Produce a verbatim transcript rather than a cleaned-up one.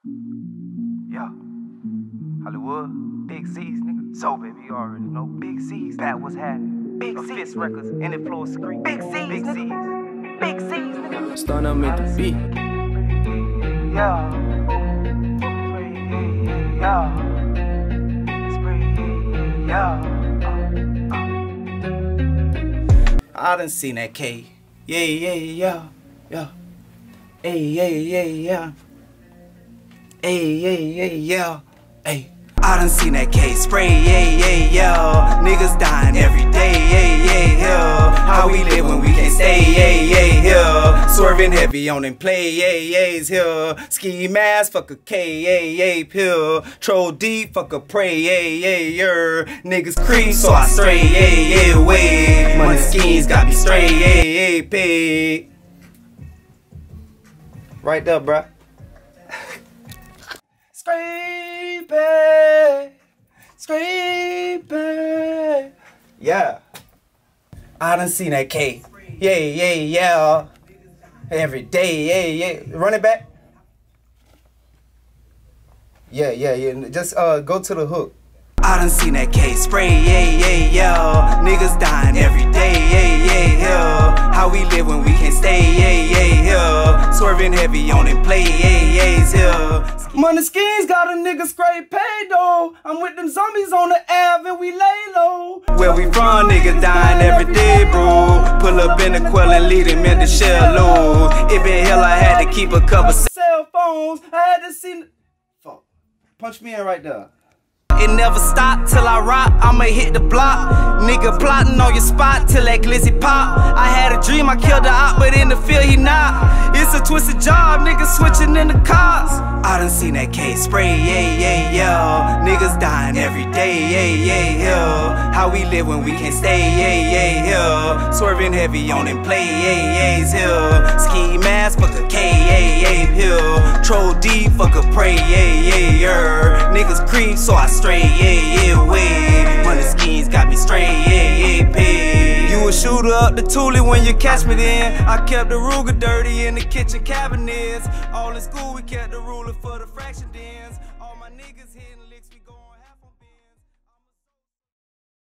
Yeah. Hollywood, Big Z's, nigga. So, baby, you already know. Big Z's, that was happening. Big Z's. Fist Records, and it flows screen. Big Z's, Big Z's. Big Z's, nigga. Starting up at the beat. Yeah. Yeah. Yeah. I done seen that K. Yeah, yeah, yeah. Yeah. Hey, yeah, yeah, yeah. Hey, yeah, yeah, yeah. Hey. I done seen that K spray, yeah, yeah, yeah. Niggas dying every day, yeah, yeah, yeah. How we live when we can't stay, yeah, yeah, yeah. Swerving heavy on them play, yeah, yeahs here. Ski mask, fuck a K, yeah, yeah, pill. Troll deep, fuck a prey, yeah, yeah, yeah. Niggas creep, so I stray, yeah, yeah, way. Money schemes got me straight, yeah, yeah, pay. Right there, bruh. Scraping, scraping. Yeah. I done seen that K. Yeah, yeah, yeah. Every day, yeah, yeah. Run it back. Yeah, yeah, yeah. Just uh, go to the hook. I done seen that K spray, yeah, yeah, yeah. Niggas dying every day, yeah, yeah, yeah. How we live when we can't stay, yeah, yeah, yeah. Swerving heavy on them play, yeah, yeahs here. Money schemes got a nigga scrape paid though. I'm with them zombies on the Ave and we lay low. Where we from, niggas dying every day, bro. Pull up in the quell and lead him in the shell low. It been hell, I had to keep a couple cell phones. I had to see. Fuck. Punch me in right there. It never stopped till I rock, I'ma hit the block. Nigga plotting on your spot till that glizzy pop. I had a dream, I killed the op, but in the field he not. It's a twisted job, niggas switching in the cars. I done seen that K spray, yeah, yeah, yeah. Niggas dying every day, yeah, yeah, yeah. How we live when we can't stay, yeah, yeah, yeah. Swerving heavy on them play, yeah, yeahs here. Ski mask, fuck a K, yeah, yeah, here. Troll deep, fuck a prey, yeah, yeah, yeah. Niggas creep, so I stray, yeah, yeah, way. Money schemes got me straight, yeah, yeah, pay. You a shooter up the Thule when you catch me then. I kept the Ruger dirty in the kitchen cabinets. All in school we kept the ruler for the fraction dens. All my niggas hitting